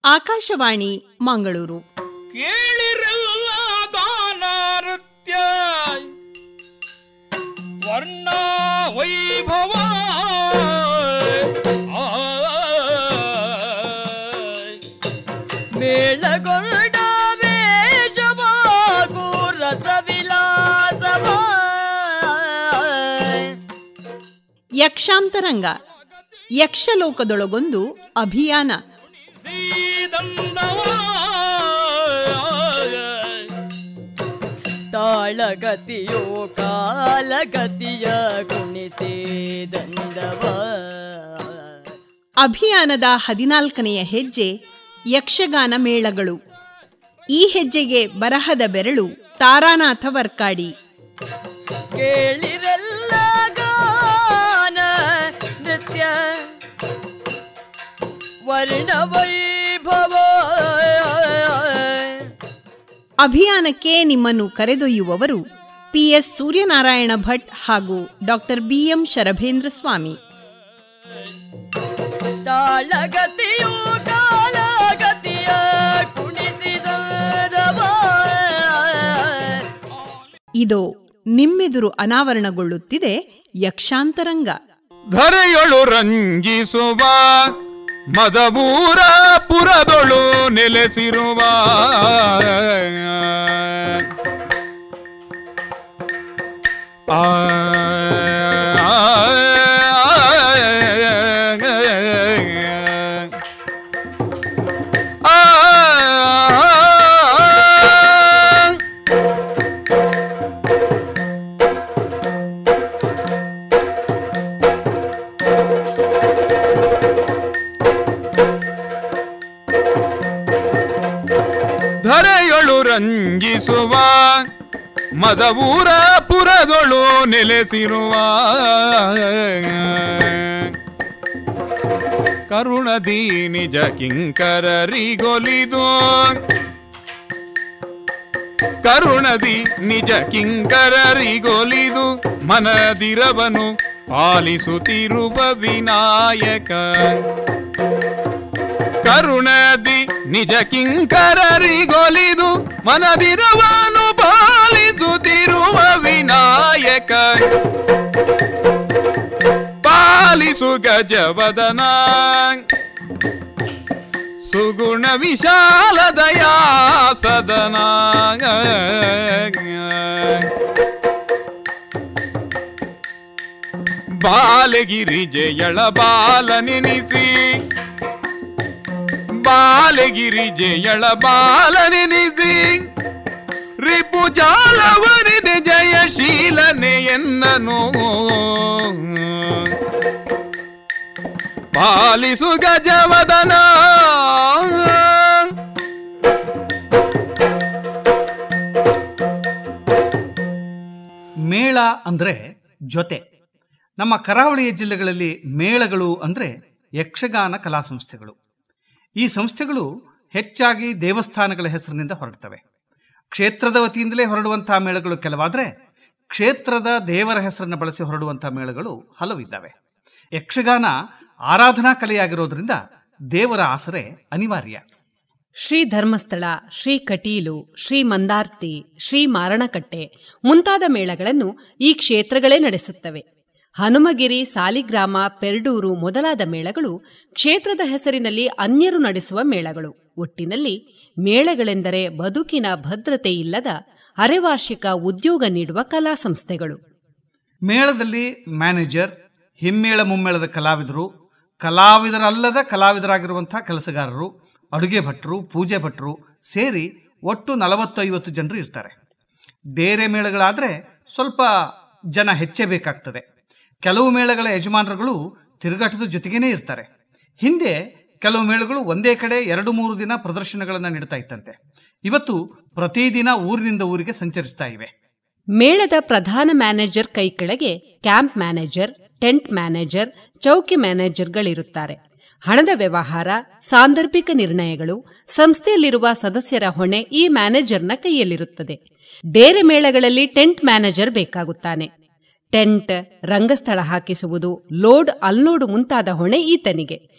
ಆಕಾಶವಾಣಿ ಮಂಗಳೂರು. ಕೇಳಿರಲ್ಲ ಗಾನ ನೃತ್ಯ ವರ್ಣ ವೈಭವ ಮೇಳಗೊಂಡ ವೇಷವಾಗೂ ರಸವಿಲಾಸವ. ಯಕ್ಷಾಂತರಂಗ ಯಕ್ಷಲೋಕದೊಳಗೊಂದು ಅಭಿಯಾನ. ತಾಳಗತಿಯೋ ಕಾಲಗತಿಯ ಕುಣಿಸಿದಂದವ. ಅಭಿಯಾನದ 14ನೆಯ ಹೆಜ್ಜೆ ಯಕ್ಷಗಾನ ಮೇಳಗಳು. ಈ ಹೆಜ್ಜೆಗೆ ಬರಹದ ಬೆರಳು ತಾರಾನಾಥ ವರ್ಕಾಡಿ. ಕೇಳಿರಲ್ಲ ಗಾನ ನೃತ್ಯ ವರ್ಣ ವೈಭವ. ಅಭಿಯಾನಕ್ಕೆ ನಿಮ್ಮನ್ನು ಕರೆದೊಯ್ಯುವವರು PS ಸೂರ್ಯನಾರಾಯಣ ಭಟ್ ಹಾಗೂ ಡಾಕ್ಟರ್ BM ಶರಭೇಂದ್ರ ಸ್ವಾಮಿ. ತಾಳಗತಿಯು ಕಾಲಗತಿಯ ಕುಣಿಸಿದವ. ಇದೋ ನಿಮ್ಮೆದುರು ಅನಾವರಣಗೊಳ್ಳುತ್ತಿದೆ ಯಕ್ಷಾಂತರಂಗ. ಧರೆಯೊಳು ರಂಜಿಸುವ ಮದಬೂರ ಪುರದೊಳು ನೆಲೆಸಿರುವ ಧರೆಯೊಳು ರಂಜಿಸುವ ಮದವೂರ ಪುರದೊಳು ನೆಲೆಸಿರುವ ಕರುಣದಿ ನಿಜ ಕಿಂಕರರಿಗೊಲಿದು ಕರುಣದಿ ನಿಜ ಕಿಂಕರರಿಗೊಲಿದು ಮನದಿರವನು ಪಾಲಿಸುತ್ತಿರುವ ವಿನಾಯಕ. ಕರುಣದಿ ನಿಜ ಕಿಂಕರರಿಗೊಲಿದು ಮನದಿರವನು ಪಾಲಿಸುತ್ತಿರುವ ವಿನಾಯಕ. ಪಾಲಿಸು ಗಜವದನ ಸುಗುಣ ವಿಶಾಲ ದಯಾ ಸದನ. ಬಾಲಗಿರಿ ಜಯಳ ಬಾಲನೆನಿಸಿ ಬಾಲಗಿರಿ ಜಯಳ ಬಾಲನೆನಿಸಿ ರಿಪು ಜಾಲವರಿದೆ ಜಯಶೀಲನೆ ಎನ್ನನು. ಪಾಲಿಸು ಗಜವದನ. ಮೇಳ ಅಂದ್ರೆ ಜೊತೆ. ನಮ್ಮ ಕರಾವಳಿಯ ಜಿಲ್ಲೆಗಳಲ್ಲಿ ಮೇಳಗಳು ಅಂದ್ರೆ ಯಕ್ಷಗಾನ ಕಲಾ ಸಂಸ್ಥೆಗಳು. ಈ ಸಂಸ್ಥೆಗಳು ಹೆಚ್ಚಾಗಿ ದೇವಸ್ಥಾನಗಳ ಹೆಸರಿನಿಂದ ಹೊರಡ್ತವೆ. ಕ್ಷೇತ್ರದ ವತಿಯಿಂದಲೇ ಹೊರಡುವಂತಹ ಮೇಳಗಳು ಕೆಲವಾದರೆ, ಕ್ಷೇತ್ರದ ದೇವರ ಹೆಸರನ್ನು ಬಳಸಿ ಹೊರಡುವಂತಹ ಮೇಳಗಳು ಹಲವಿದ್ದಾವೆ. ಯಕ್ಷಗಾನ ಆರಾಧನಾ ಕಲೆಯಾಗಿರೋದ್ರಿಂದ ದೇವರ ಆಸರೆ ಅನಿವಾರ್ಯ. ಶ್ರೀ ಧರ್ಮಸ್ಥಳ, ಶ್ರೀ ಕಟೀಲು, ಶ್ರೀ ಮಂದಾರ್ತಿ, ಶ್ರೀ ಮಾರಣಕಟ್ಟೆ ಮುಂತಾದ ಮೇಳಗಳನ್ನು ಈ ಕ್ಷೇತ್ರಗಳೇ ನಡೆಸುತ್ತವೆ. ಹನುಮಗಿರಿ, ಸಾಲಿಗ್ರಾಮ, ಪೆರ್ಡೂರು ಮೊದಲಾದ ಮೇಳಗಳು ಕ್ಷೇತ್ರದ ಹೆಸರಿನಲ್ಲಿ ಅನ್ಯರು ನಡೆಸುವ ಮೇಳಗಳು. ಒಟ್ಟಿನಲ್ಲಿ ಮೇಳಗಳೆಂದರೆ ಬದುಕಿನ ಭದ್ರತೆ ಇಲ್ಲದ ಅರೆವಾರ್ಷಿಕ ಉದ್ಯೋಗ ನೀಡುವ ಕಲಾ ಸಂಸ್ಥೆಗಳು. ಮೇಳದಲ್ಲಿ ಮ್ಯಾನೇಜರ್, ಹಿಮ್ಮೇಳ ಮುಮ್ಮೇಳದ ಕಲಾವಿದರು, ಕಲಾವಿದರಲ್ಲದ ಕಲಾವಿದರಾಗಿರುವಂತಹ ಕೆಲಸಗಾರರು, ಅಡುಗೆ ಭಟ್ರು, ಪೂಜೆ ಭಟ್ರು ಸೇರಿ ಒಟ್ಟು 40-50 ಜನರು ಇರ್ತಾರೆ. ಡೇರೆ ಮೇಳಗಳಾದರೆ ಸ್ವಲ್ಪ ಜನ ಹೆಚ್ಚೇ ಬೇಕಾಗ್ತದೆ. ಕೆಲವು ಮೇಳಗಳ ಯಜಮಾನರುಗಳು ತಿರುಗಾಟದ ಜೊತೆಗೇನೆ ಇರ್ತಾರೆ. ಹಿಂದೆ ಕೆಲವು ಮೇಳಗಳು ಒಂದೇ ಕಡೆ 2-3 ದಿನ ಪ್ರದರ್ಶನಗಳನ್ನು ನೀಡ್ತಾ ಇತ್ತಂತೆ. ಇವತ್ತು ಪ್ರತಿದಿನ ಊರಿನಿಂದ ಊರಿಗೆ ಸಂಚರಿಸ್ತಾ ಇವೆ. ಮೇಳದ ಪ್ರಧಾನ ಮ್ಯಾನೇಜರ್ ಕೈ ಕೆಳಗೆ ಕ್ಯಾಂಪ್ ಮ್ಯಾನೇಜರ್, ಟೆಂಟ್ ಮ್ಯಾನೇಜರ್, ಚೌಕಿ ಮ್ಯಾನೇಜರ್ಗಳಿರುತ್ತಾರೆ. ಹಣದ ವ್ಯವಹಾರ, ಸಾಂದರ್ಭಿಕ ನಿರ್ಣಯಗಳು, ಸಂಸ್ಥೆಯಲ್ಲಿರುವ ಸದಸ್ಯರ ಹೊಣೆ ಈ ಮ್ಯಾನೇಜರ್ನ ಕೈಯಲ್ಲಿರುತ್ತದೆ. ಡೇರೆ ಮೇಳಗಳಲ್ಲಿ ಟೆಂಟ್ ಮ್ಯಾನೇಜರ್ ಬೇಕಾಗುತ್ತಾನೆ. ಟೆಂಟ್, ರಂಗಸ್ಥಳ ಹಾಕಿಸುವುದು, ಲೋಡ್ ಅನ್ಲೋಡ್ ಮುಂತಾದ ಹೊಣೆ ಈತನಿಗೆ.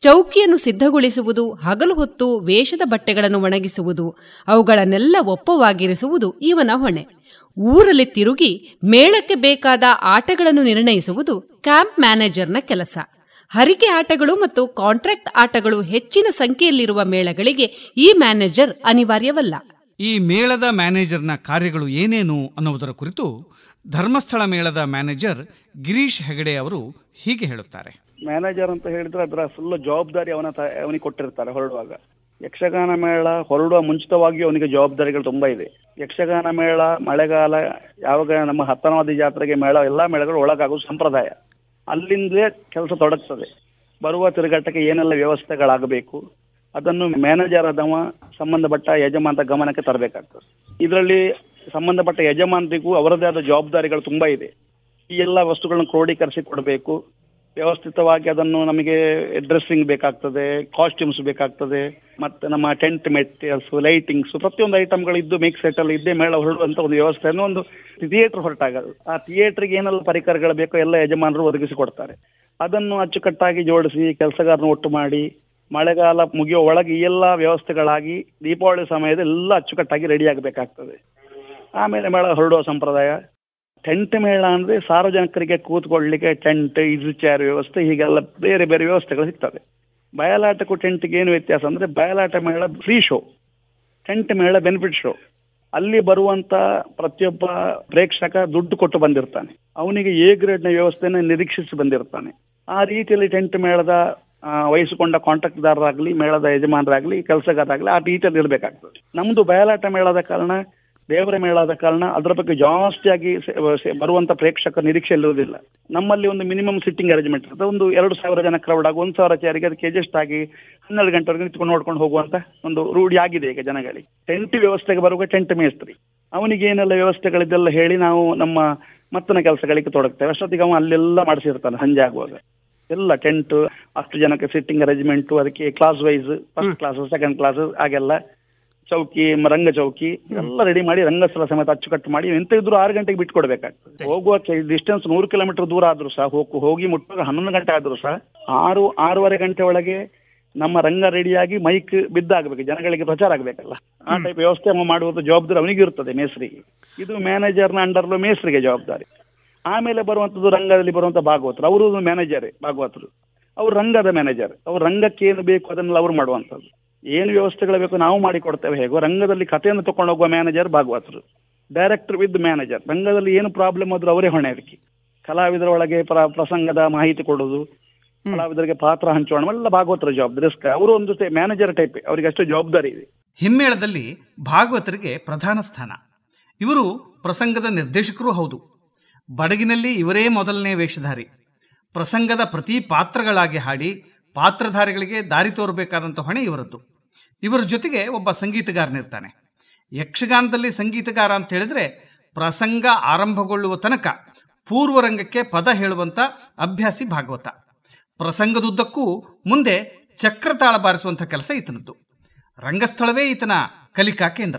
ಚೌಕಿಯನ್ನು ಸಿದ್ಧಗೊಳಿಸುವುದು, ಹಗಲು ಹೊತ್ತು ವೇಷದ ಬಟ್ಟೆಗಳನ್ನು ಒಣಗಿಸುವುದು, ಅವುಗಳನ್ನೆಲ್ಲ ಒಪ್ಪವಾಗಿರಿಸುವುದು ಇವನ ಹೊಣೆ. ಊರಲ್ಲಿ ತಿರುಗಿ ಮೇಳಕ್ಕೆ ಬೇಕಾದ ಆಟಗಳನ್ನು ನಿರ್ಣಯಿಸುವುದು ಕ್ಯಾಂಪ್ ಮ್ಯಾನೇಜರ್ನ ಕೆಲಸ. ಹರಿಕೆ ಆಟಗಳು ಮತ್ತು ಕಾಂಟ್ರಾಕ್ಟ್ ಆಟಗಳು ಹೆಚ್ಚಿನ ಸಂಖ್ಯೆಯಲ್ಲಿರುವ ಮೇಳಗಳಿಗೆ ಈ ಮ್ಯಾನೇಜರ್ ಅನಿವಾರ್ಯವಲ್ಲ. ಈ ಮೇಳದ ಮ್ಯಾನೇಜರ್ನ ಕಾರ್ಯಗಳು ಏನೇನು ಅನ್ನುವುದರ ಕುರಿತು ಧರ್ಮಸ್ಥಳ ಮೇಳದ ಮ್ಯಾನೇಜರ್ ಗಿರೀಶ್ ಹೆಗಡೆ ಅವರು ಹೀಗೆ ಹೇಳುತ್ತಾರೆ. ಮ್ಯಾನೇಜರ್ ಅಂತ ಹೇಳಿದ್ರೆ ಅದರ ಫುಲ್ ಜವಾಬ್ದಾರಿ ಅವನಿಗೆ ಕೊಟ್ಟಿರ್ತಾರೆ ಹೊರಡುವಾಗ. ಯಕ್ಷಗಾನ ಮೇಳ ಹೊರಡುವ ಮುಂಚಿತವಾಗಿಯೂ ಅವನಿಗೆ ಜವಾಬ್ದಾರಿಗಳು ತುಂಬಾ ಇದೆ. ಯಕ್ಷಗಾನ ಮೇಳ ಮಳೆಗಾಲ ಯಾವಾಗ ನಮ್ಮ ಹತ್ತನವಾದಿ ಜಾತ್ರೆಗೆ ಮೇಳ ಎಲ್ಲಾ ಮೇಳಗಳು ಒಳಗಾಗುವ ಸಂಪ್ರದಾಯ. ಅಲ್ಲಿಂದಲೇ ಕೆಲಸ ತೊಡಗ್ತದೆ. ಬರುವ ತಿರುಗಾಟಕ್ಕೆ ಏನೆಲ್ಲ ವ್ಯವಸ್ಥೆಗಳಾಗಬೇಕು ಅದನ್ನು ಮ್ಯಾನೇಜರ್ ಆದವ ಸಂಬಂಧಪಟ್ಟ ಯಜಮಾನರ ಗಮನಕ್ಕೆ ತರಬೇಕಾಗ್ತದೆ. ಇದರಲ್ಲಿ ಸಂಬಂಧಪಟ್ಟ ಯಜಮಾನರಿಗೂ ಅವರದೇ ಆದ ಜವಾಬ್ದಾರಿಗಳು ತುಂಬಾ ಇದೆ. ಈ ಎಲ್ಲ ವಸ್ತುಗಳನ್ನು ಕ್ರೋಢೀಕರಿಸಿ ಕೊಡಬೇಕು. ವ್ಯವಸ್ಥಿತವಾಗಿ ಅದನ್ನು ನಮಗೆ ಡ್ರೆಸ್ಸಿಂಗ್ ಬೇಕಾಗ್ತದೆ, ಕಾಸ್ಟ್ಯೂಮ್ಸ್ ಬೇಕಾಗ್ತದೆ, ಮತ್ತೆ ನಮ್ಮ ಟೆಂಟ್ ಮೆಟೀರಿಯಲ್ಸ್, ಲೈಟಿಂಗ್ಸ್, ಪ್ರತಿಯೊಂದು ಐಟಮ್ಗಳು ಇದ್ದು ಮಿಕ್ಸ್ ಸೆಟ್ ಅಲ್ಲಿ ಇದ್ದೇ ಮೇಳ ಹೊರಡುವಂತ ಒಂದು ವ್ಯವಸ್ಥೆಯನ್ನು ಒಂದು ಥಿಯೇಟರ್ ಹೊರಟಾಗದು. ಆ ಥಿಯೇಟರ್ಗೆ ಏನೆಲ್ಲ ಪರಿಕರಗಳು ಬೇಕೋ ಎಲ್ಲ ಯಜಮಾನರು ಒದಗಿಸಿಕೊಡ್ತಾರೆ. ಅದನ್ನು ಅಚ್ಚುಕಟ್ಟಾಗಿ ಜೋಡಿಸಿ ಕೆಲಸಗಾರನ ಒಟ್ಟು ಮಾಡಿ ಮಳೆಗಾಲ ಮುಗಿಯೋ ಒಳಗೆ ಈ ಎಲ್ಲ ವ್ಯವಸ್ಥೆಗಳಾಗಿ ದೀಪಾವಳಿ ಸಮಯದ ಎಲ್ಲ ಅಚ್ಚುಕಟ್ಟಾಗಿ ರೆಡಿ ಆಗಬೇಕಾಗ್ತದೆ. ಆಮೇಲೆ ಮೇಳ ಹೊರಡುವ ಸಂಪ್ರದಾಯ. ಟೆಂಟ್ ಮೇಳ ಅಂದ್ರೆ ಸಾರ್ವಜನಿಕರಿಗೆ ಕೂತ್ಕೊಳ್ಳಿಕ್ಕೆ ಟೆಂಟ್, ಈಸಿ ಚೇರ್ ವ್ಯವಸ್ಥೆ, ಹೀಗೆಲ್ಲ ಬೇರೆ ಬೇರೆ ವ್ಯವಸ್ಥೆಗಳು ಸಿಗ್ತದೆ. ಬಯಲಾಟಕ್ಕೂ ಟೆಂಟ್ಗೆ ಏನು ವ್ಯತ್ಯಾಸ ಅಂದ್ರೆ ಬಯಲಾಟ ಮೇಳ ಫ್ರೀ ಶೋ, ಟೆಂಟ್ ಮೇಳ ಬೆನಿಫಿಟ್ ಶೋ. ಅಲ್ಲಿ ಬರುವಂತ ಪ್ರತಿಯೊಬ್ಬ ಪ್ರೇಕ್ಷಕ ದುಡ್ಡು ಕೊಟ್ಟು ಬಂದಿರ್ತಾನೆ, ಅವನಿಗೆ ಎ ಗ್ರೇಡ್ನ ವ್ಯವಸ್ಥೆನ ನಿರೀಕ್ಷಿಸಿ ಬಂದಿರ್ತಾನೆ. ಆ ರೀತಿಯಲ್ಲಿ ಟೆಂಟ್ ಮೇಳದ ವಹಿಸಿಕೊಂಡ ಕಾಂಟ್ರಾಕ್ಟ್ದಾರರಾಗ್ಲಿ, ಮೇಳದ ಯಜಮಾನರಾಗ್ಲಿ, ಕೆಲಸಗಾರರಾಗ್ಲಿ ಆ ರೀತಿಯಲ್ಲಿ ಇರಬೇಕಾಗ್ತದೆ. ನಮ್ದು ಬಯಲಾಟ ಮೇಳದ ಕಾರಣ, ದೇವರ ಮೇಳದ ಕಾರಣ ಅದರ ಬಗ್ಗೆ ಜಾಸ್ತಿಯಾಗಿ ಬರುವಂತ ಪ್ರೇಕ್ಷಕ ನಿರೀಕ್ಷೆ ಇರುವುದಿಲ್ಲ. ನಮ್ಮಲ್ಲಿ ಒಂದು ಮಿನಿಮಮ್ ಸಿಟ್ಟಿಂಗ್ ಅರೇಂಜ್ಮೆಂಟ್ ಇರ್ತದೆ. ಒಂದು 2,000 ಜನ ಕ್ರೌಡ್ ಆಗಿ 1,000 ಚೇರಿಗೆ ಅದಕ್ಕೆ ಅಡ್ಜಸ್ಟ್ ಆಗಿ 12 ಗಂಟೆವರೆಗೆ ನಿಂತ್ಕೊಂಡು ನೋಡ್ಕೊಂಡು ಹೋಗುವಂತ ಒಂದು ರೂಢಿ ಆಗಿದೆ ಈಗ ಜನಗಳಿಗೆ. ಟೆಂಟ್ ವ್ಯವಸ್ಥೆಗೆ ಬರುವಾಗ ಟೆಂಟ್ ಮೇಸ್ತ್ರಿ ಅವನಿಗೆ ಏನೆಲ್ಲ ವ್ಯವಸ್ಥೆಗಳಿದ್ದೆಲ್ಲ ಹೇಳಿ ನಾವು ನಮ್ಮ ಮತ್ತನ ಕೆಲಸಗಳಿಗೆ ತೊಡಗ್ತೇವೆ. ಅಷ್ಟೊತ್ತಿಗೆ ಅವ ಅಲ್ಲೆಲ್ಲ ಮಾಡಿಸಿರ್ತಾನೆ. ಸಂಜೆ ಆಗುವಾಗ ಎಲ್ಲ ಟೆಂಟ್, ಅಷ್ಟು ಜನಕ್ಕೆ ಸಿಟ್ಟಿಂಗ್ ಅರೇಂಜ್ಮೆಂಟ್, ಅದಕ್ಕೆ class wise, first class, second class, ಹಾಗೆಲ್ಲ ಚೌಕಿ, ರಂಗ ಚೌಕಿ ಎಲ್ಲ ರೆಡಿ ಮಾಡಿ ರಂಗಸ್ಥಳ ಸಮೇತ ಅಚ್ಚುಕಟ್ಟು ಮಾಡಿ ಎಂತ ಇದ್ರು 6 ಗಂಟೆಗೆ ಬಿಟ್ಕೊಡ್ಬೇಕಾಗ್ತದೆ. ಹೋಗುವ ಡಿಸ್ಟೆನ್ಸ್ 100 ಕಿಲೋಮೀಟರ್ ದೂರ ಆದ್ರೂ ಸಹ ಹೋಗಿ ಮುಟ್ಟುವಾಗ 11 ಗಂಟೆ ಆದ್ರೂ ಸಹ 6-6:30 ಗಂಟೆ ಒಳಗೆ ನಮ್ಮ ರಂಗ ರೆಡಿಯಾಗಿ ಮೈಕ್ ಬಿದ್ದಾಗಬೇಕು, ಜನಗಳಿಗೆ ಪ್ರಚಾರ ಆಗ್ಬೇಕಲ್ಲ. ಆ ಟೈಪ್ ವ್ಯವಸ್ಥೆ ಮಾಡುವುದು ಜವಾಬ್ದಾರಿ ಅವನಿಗೆ ಇರ್ತದೆ, ಮೇಸ್ರಿಗೆ. ಇದು ಮ್ಯಾನೇಜರ್ನ ಅಂಡರ್ಲು ಮೇಸ್ರಿಗೆ ಜವಾಬ್ದಾರಿ. ಆಮೇಲೆ ಬರುವಂತದ್ದು ರಂಗದಲ್ಲಿ ಬರುವಂತ ಭಾಗವತರು, ಅವರು ಮ್ಯಾನೇಜರೇ ಭಾಗವತರು. ಅವ್ರು ರಂಗದ ಮ್ಯಾನೇಜರ್. ಅವ್ರು ರಂಗಕ್ಕೆ ಏನು ಬೇಕು ಅದನ್ನೆಲ್ಲ ಅವ್ರು ಮಾಡುವಂಥದ್ದು. ಏನು ವ್ಯವಸ್ಥೆಗಳು ಬೇಕು ನಾವು ಮಾಡಿಕೊಡ್ತೇವೆ. ಹೇಗೋ ರಂಗದಲ್ಲಿ ಕಥೆಯನ್ನು ತಕೊಂಡು ಹೋಗುವ ಮ್ಯಾನೇಜರ್ ಭಾಗವತರು. Director with manager. ರಂಗದಲ್ಲಿ ಏನು ಪ್ರಾಬ್ಲಮ್ ಆದ್ರೂ ಅವರೇ ಹೊಣೆ ಅದಕ್ಕೆ. ಕಲಾವಿದರ ಒಳಗೆ ಪ್ರಸಂಗದ ಮಾಹಿತಿ ಕೊಡೋದು, ಕಲಾವಿದರಿಗೆ ಪಾತ್ರ ಹಂಚೋಣ ಎಲ್ಲ ಭಾಗವತರ ಜವಾಬ್ದಾರಿ. ಅವರು ಒಂದು ಮ್ಯಾನೇಜರ್ ಟೈಪ್, ಅವರಿಗೆ ಅಷ್ಟು ಜವಾಬ್ದಾರಿ ಇದೆ. ಹಿಮ್ಮೇಳದಲ್ಲಿ ಭಾಗವತರಿಗೆ ಪ್ರಧಾನ ಸ್ಥಾನ. ಇವರು ಪ್ರಸಂಗದ ನಿರ್ದೇಶಕರೂ ಹೌದು. ಬಡಗಿನಲ್ಲಿ ಇವರೇ ಮೊದಲನೇ ವೇಷಧಾರಿ. ಪ್ರಸಂಗದ ಪ್ರತಿ ಪಾತ್ರಗಳಾಗಿ ಹಾಡಿ ಪಾತ್ರಧಾರಿಗಳಿಗೆ ದಾರಿ ತೋರಬೇಕಾದಂಥ ಹೊಣೆ ಇವರದ್ದು. ಇವರ ಜೊತೆಗೆ ಒಬ್ಬ ಸಂಗೀತಗಾರನಿರ್ತಾನೆ. ಯಕ್ಷಗಾನದಲ್ಲಿ ಸಂಗೀತಗಾರ ಅಂತ ಹೇಳಿದ್ರೆ ಪ್ರಸಂಗ ಆರಂಭಗೊಳ್ಳುವ ತನಕ ಪೂರ್ವರಂಗಕ್ಕೆ ಪದ ಹೇಳುವಂಥ ಅಭ್ಯಾಸಿ ಭಾಗವತ. ಪ್ರಸಂಗದುದ್ದಕ್ಕೂ ಮುಂದೆ ಚಕ್ರತಾಳ ಬಾರಿಸುವಂಥ ಕೆಲಸ ಈತನದ್ದು. ರಂಗಸ್ಥಳವೇ ಈತನ ಕಲಿಕಾ ಕೇಂದ್ರ.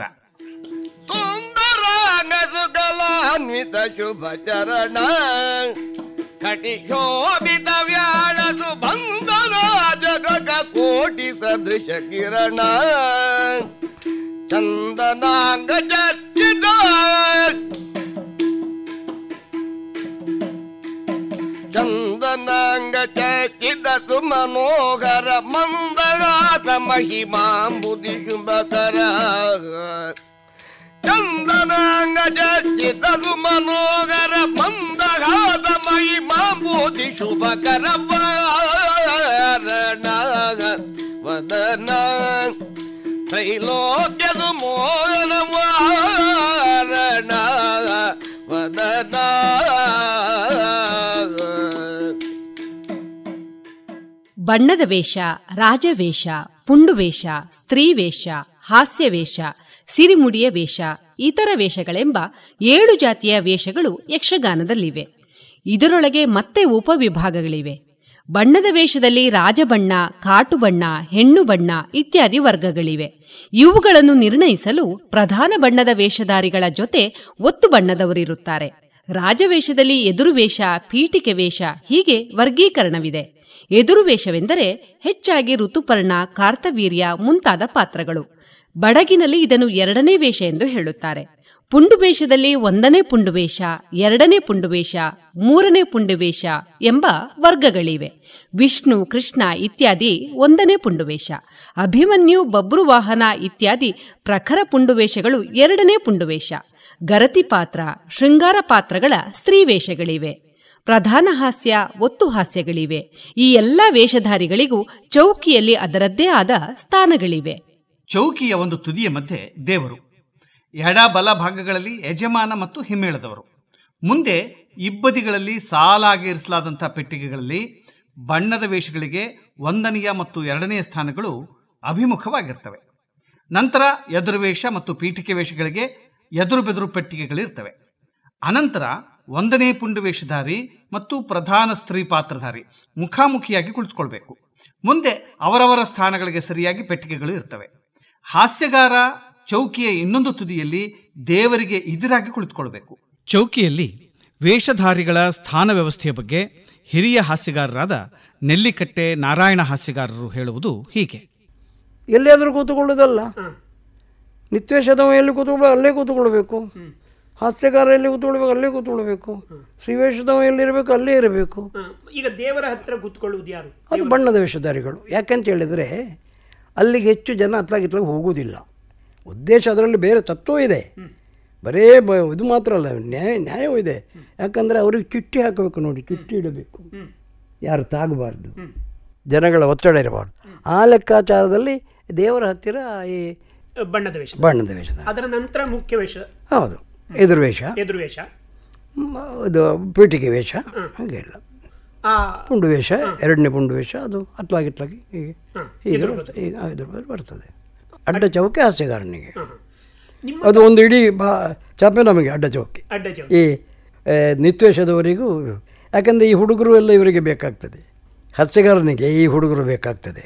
ಶುಭ ಚರಣ ಕಟಿ ಶೋಭಿತ ವ್ಯಾಳ ಸುಬಂಧನ ಜಗಗ ಕೋಟಿ ಸದೃಶ ಕಿರಣ ಚಂದನಾಂಗ ಚರ್ಚಿತ ಚಂದನಾಂಗ ಚರ್ಚಿತ ಸುಮನೋಹರ ಮಂದಗಾತ ಮಹಿಮಾಂಬುದಿ ಶುಭಕರ ಚಂದನಾಂಗ ಚರ್ಚಿತ ಸುಮನೋಹರ ಮಂದಗಾತ ಮಹಿಮಾಂಬುದಿ ಶುಭಕರ ವದನ ತ್ರೈಲೋಕ್ಯದ ಮೋಹನ ವಾರಣ ವದನ. ಬಣ್ಣದ ವೇಷ, ರಾಜವೇಷ, ಪುಂಡುವೇಷ, ಸ್ತ್ರೀವೇಷ, ಹಾಸ್ಯವೇಷ, ಸಿರಿಮುಡಿಯ ವೇಷ, ಇತರ ವೇಷಗಳೆಂಬ 7 ಜಾತಿಯ ವೇಷಗಳು ಯಕ್ಷಗಾನದಲ್ಲಿವೆ. ಇದರೊಳಗೆ ಮತ್ತೆ ಉಪವಿಭಾಗಗಳಿವೆ. ಬಣ್ಣದ ವೇಷದಲ್ಲಿ ರಾಜಬಣ್ಣ, ಕಾಟುಬಣ್ಣ, ಹೆಣ್ಣು ಬಣ್ಣ ಇತ್ಯಾದಿ ವರ್ಗಗಳಿವೆ. ಇವುಗಳನ್ನು ನಿರ್ಣಯಿಸಲು ಪ್ರಧಾನ ಬಣ್ಣದ ವೇಷಧಾರಿಗಳ ಜೊತೆ ಒತ್ತು ಬಣ್ಣದವರಿರುತ್ತಾರೆ. ರಾಜವೇಷದಲ್ಲಿ ಎದುರು ವೇಷ, ಪೀಠಿಕೆ ವೇಷ ಹೀಗೆ ವರ್ಗೀಕರಣವಿದೆ. ಎದುರು ವೇಷವೆಂದರೆ ಹೆಚ್ಚಾಗಿ ಋತುಪರ್ಣ, ಕಾರ್ತವೀರ್ಯ ಮುಂತಾದ ಪಾತ್ರಗಳು. ಬಡಗಿನಲ್ಲಿ ಇದನ್ನು 2ನೇ ವೇಷ ಎಂದು ಹೇಳುತ್ತಾರೆ. ಪುಂಡುವೇಷದಲ್ಲಿ 1ನೇ ಪುಂಡುವೇಷ, 2ನೇ ಪುಂಡುವೇಷ, 3ನೇ ಪುಂಡುವೇಷ ಎಂಬ ವರ್ಗಗಳಿವೆ. ವಿಷ್ಣು, ಕೃಷ್ಣ ಇತ್ಯಾದಿ 1ನೇ ಪುಂಡುವೇಷ. ಅಭಿಮನ್ಯು, ಬಬ್ರುವಾಹನ ಇತ್ಯಾದಿ ಪ್ರಖರ ಪುಂಡುವೇಷಗಳು 2ನೇ ಪುಂಡುವೇಷ. ಗರತಿ ಪಾತ್ರ, ಶೃಂಗಾರ ಪಾತ್ರಗಳ ಸ್ತ್ರೀವೇಷಗಳಿವೆ. ಪ್ರಧಾನ ಹಾಸ್ಯ, ಒತ್ತು ಹಾಸ್ಯಗಳಿವೆ. ಈ ಎಲ್ಲ ವೇಷಧಾರಿಗಳಿಗೂ ಚೌಕಿಯಲ್ಲಿ ಅದರದ್ದೇ ಆದ ಸ್ಥಾನಗಳಿವೆ. ಚೌಕಿಯ ಒಂದು ತುದಿಯ ಮಧ್ಯೆ ದೇವರು, ಎಡ ಬಲ ಭಾಗಗಳಲ್ಲಿ ಯಜಮಾನ ಮತ್ತು ಹಿಮ್ಮೇಳದವರು, ಮುಂದೆ ಇಬ್ಬದಿಗಳಲ್ಲಿ ಸಾಲಾಗಿ ಇರಿಸಲಾದಂಥ ಪೆಟ್ಟಿಗೆಗಳಲ್ಲಿ ಬಣ್ಣದ ವೇಷಗಳಿಗೆ 1ನೆಯ ಮತ್ತು 2ನೆಯ ಸ್ಥಾನಗಳು ಅಭಿಮುಖವಾಗಿರ್ತವೆ. ನಂತರ ಎದುರುವೇಷ ಮತ್ತು ಪೀಠಿಕೆ ವೇಷಗಳಿಗೆ ಎದುರು ಬೆದುರು ಪೆಟ್ಟಿಗೆಗಳಿರ್ತವೆ. ಅನಂತರ 1ನೇ ಪುಂಡು ವೇಷಧಾರಿ ಮತ್ತು ಪ್ರಧಾನ ಸ್ತ್ರೀ ಪಾತ್ರಧಾರಿ ಮುಖಾಮುಖಿಯಾಗಿ ಕುಳಿತುಕೊಳ್ಬೇಕು. ಮುಂದೆ ಅವರವರ ಸ್ಥಾನಗಳಿಗೆ ಸರಿಯಾಗಿ ಪೆಟ್ಟಿಗೆಗಳು ಇರ್ತವೆ. ಹಾಸ್ಯಗಾರ ಚೌಕಿಯ ಇನ್ನೊಂದು ತುದಿಯಲ್ಲಿ ದೇವರಿಗೆ ಎದುರಾಗಿ ಕುಳಿತುಕೊಳ್ಬೇಕು. ಚೌಕಿಯಲ್ಲಿ ವೇಷಧಾರಿಗಳ ಸ್ಥಾನ ವ್ಯವಸ್ಥೆಯ ಬಗ್ಗೆ ಹಿರಿಯ ಹಾಸ್ಯಗಾರರಾದ ನೆಲ್ಲಿಕಟ್ಟೆ ನಾರಾಯಣ ಹಾಸ್ಯಗಾರರು ಹೇಳುವುದು ಹೀಗೆ. ಎಲ್ಲಿಯಾದರೂ ಕೂತುಕೊಳ್ಳೋದಲ್ಲ, ನಿತ್ಯವೇಷದವ ಎಲ್ಲಿ ಕೂತ್ಕೊಳ್ಬೇಕು ಅಲ್ಲೇ ಕೂತ್ಕೊಳ್ಬೇಕು, ಹಾಸ್ಯಗಾರ ಎಲ್ಲಿ ಕೂತ್ಕೊಳ್ಬೇಕು ಅಲ್ಲೇ ಕೂತ್ಕೊಳ್ಬೇಕು, ಶ್ರೀವೇಷದವ ಎಲ್ಲಿರಬೇಕು ಅಲ್ಲೇ ಇರಬೇಕು. ಈಗ ದೇವರ ಹತ್ರ ಕೂತ್ಕೊಳ್ಳುವುದು ಯಾರು? ಅದು ಬಣ್ಣದ ವೇಷಧಾರಿಗಳು. ಯಾಕಂತ ಹೇಳಿದರೆ ಅಲ್ಲಿಗೆ ಹೆಚ್ಚು ಜನ ಹತ್ಲಾಗಿತ್ಲಾಗ ಹೋಗುವುದಿಲ್ಲ. ಉದ್ದೇಶ ಅದರಲ್ಲಿ ಬೇರೆ ತತ್ವ ಇದೆ, ಬರೇ ಇದು ಮಾತ್ರ ಅಲ್ಲ, ನ್ಯಾಯವೂ ಇದೆ. ಯಾಕಂದರೆ ಅವ್ರಿಗೆ ಚುಟ್ಟಿ ಹಾಕಬೇಕು, ನೋಡಿ ಚುಟ್ಟಿ ಇಡಬೇಕು, ಯಾರು ತಾಗಬಾರ್ದು, ಜನಗಳ ಒತ್ತಡ ಇರಬಾರ್ದು. ಆ ಲೆಕ್ಕಾಚಾರದಲ್ಲಿ ದೇವರ ಹತ್ತಿರ ಈ ಬಣ್ಣದ ವೇಷ, ಅದರ ನಂತರ ಮುಖ್ಯ ವೇಷ, ಹೌದು, ಎದುರುವೇಷ, ಇದು ಪೀಠಿಕೆ ವೇಷ, ಹಾಗೆಲ್ಲ ಪುಂಡು ವೇಷ, 2ನೇ ಪುಂಡು ವೇಷ, ಅದು ಹತ್ಲಾಗಿತ್ಲಾಗಿ ಹೀಗೆ ಬರ್ತದೆ. ಅಡ್ಡ ಚೌಕೆ ಹಾಸ್ಯಗಾರನಿಗೆ ಅದು ಒಂದು ಇಡೀ ಚಾಪೆ ನಮಗೆ ಅಡ್ಡ ಚೌಕಿ. ಈ ನಿತ್ಯವೇಷದವರಿಗೂ, ಯಾಕಂದರೆ ಈ ಹುಡುಗರು ಎಲ್ಲ ಇವರಿಗೆ ಬೇಕಾಗ್ತದೆ, ಹಾಸ್ಯಗಾರನಿಗೆ ಈ ಹುಡುಗರು ಬೇಕಾಗ್ತದೆ.